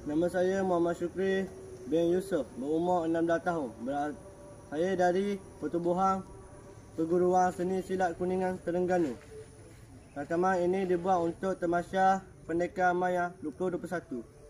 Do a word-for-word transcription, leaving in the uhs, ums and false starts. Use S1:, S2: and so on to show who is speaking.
S1: Nama saya Muhammad Syukri bin Yusof, berumur enam belas tahun. Ber saya dari Pertubuhan Perguruan Seni Silat Kuningan, Terengganu. Rakaman ini dibuat untuk Tamasya Pendekar Maya dua ribu dua puluh satu.